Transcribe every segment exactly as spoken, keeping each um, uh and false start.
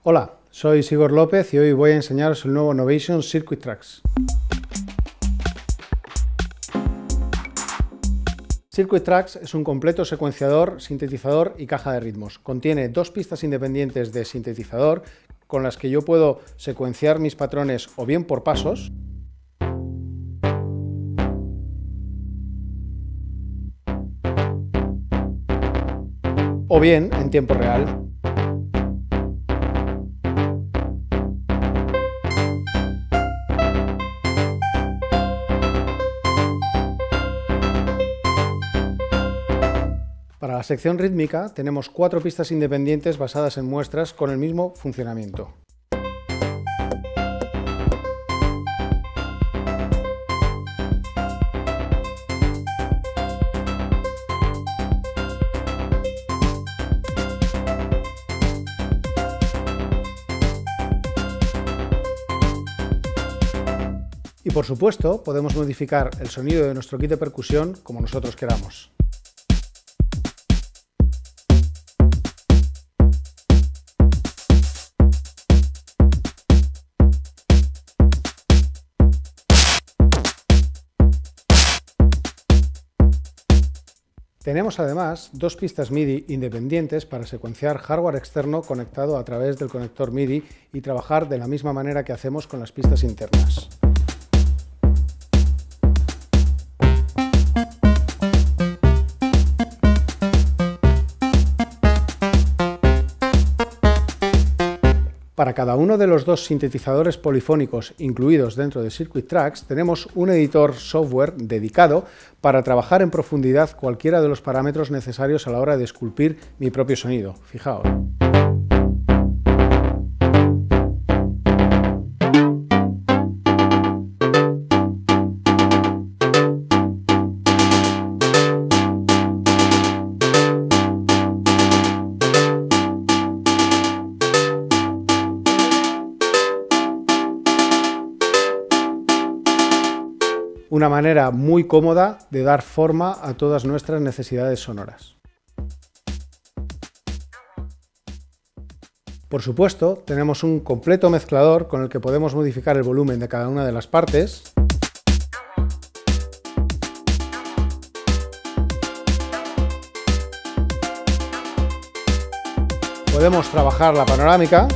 Hola, soy Sigor López y hoy voy a enseñaros el nuevo Novation Circuit Tracks. Circuit Tracks es un completo secuenciador, sintetizador y caja de ritmos. Contiene dos pistas independientes de sintetizador con las que yo puedo secuenciar mis patrones o bien por pasos, o bien en tiempo real. Para la sección rítmica tenemos cuatro pistas independientes basadas en muestras con el mismo funcionamiento. Y por supuesto, podemos modificar el sonido de nuestro kit de percusión como nosotros queramos. Tenemos además dos pistas MIDI independientes para secuenciar hardware externo conectado a través del conector MIDI y trabajar de la misma manera que hacemos con las pistas internas. Para cada uno de los dos sintetizadores polifónicos incluidos dentro de Circuit Tracks tenemos un editor software dedicado para trabajar en profundidad cualquiera de los parámetros necesarios a la hora de esculpir mi propio sonido. Fijaos. Una manera muy cómoda de dar forma a todas nuestras necesidades sonoras. Por supuesto, tenemos un completo mezclador con el que podemos modificar el volumen de cada una de las partes. Podemos trabajar la panorámica.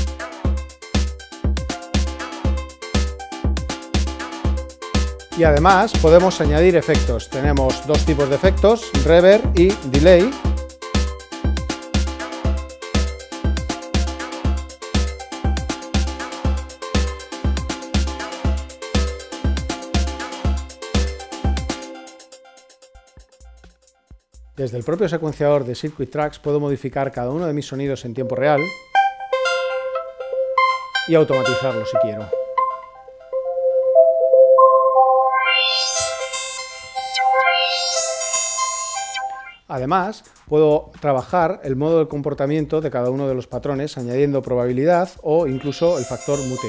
Y además podemos añadir efectos. Tenemos dos tipos de efectos, reverb y delay. Desde el propio secuenciador de Circuit Tracks puedo modificar cada uno de mis sonidos en tiempo real y automatizarlo si quiero. Además, puedo trabajar el modo de comportamiento de cada uno de los patrones añadiendo probabilidad o incluso el factor mutate.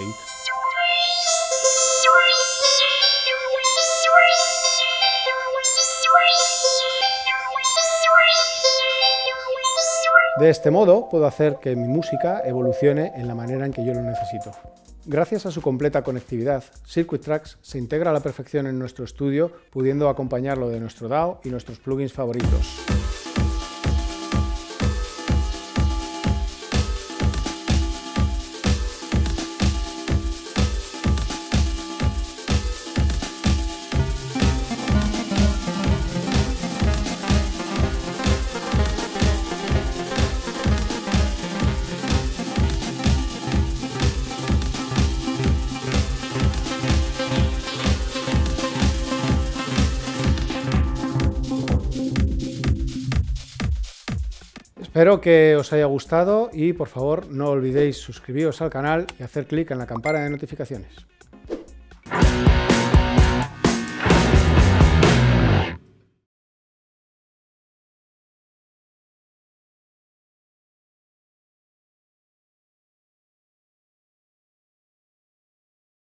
De este modo, puedo hacer que mi música evolucione en la manera en que yo lo necesito. Gracias a su completa conectividad, Circuit Tracks se integra a la perfección en nuestro estudio, pudiendo acompañarlo de nuestro D A W y nuestros plugins favoritos. Espero que os haya gustado y por favor no olvidéis suscribiros al canal y hacer clic en la campana de notificaciones.